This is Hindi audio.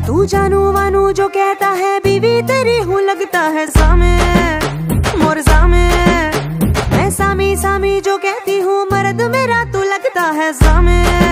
तू जानू वानू जो कहता है बीवी तेरी हूँ लगता है सामे मोर सामे। मैं सामी सामी जो कहती हूँ मर्द मेरा तू लगता है सामे।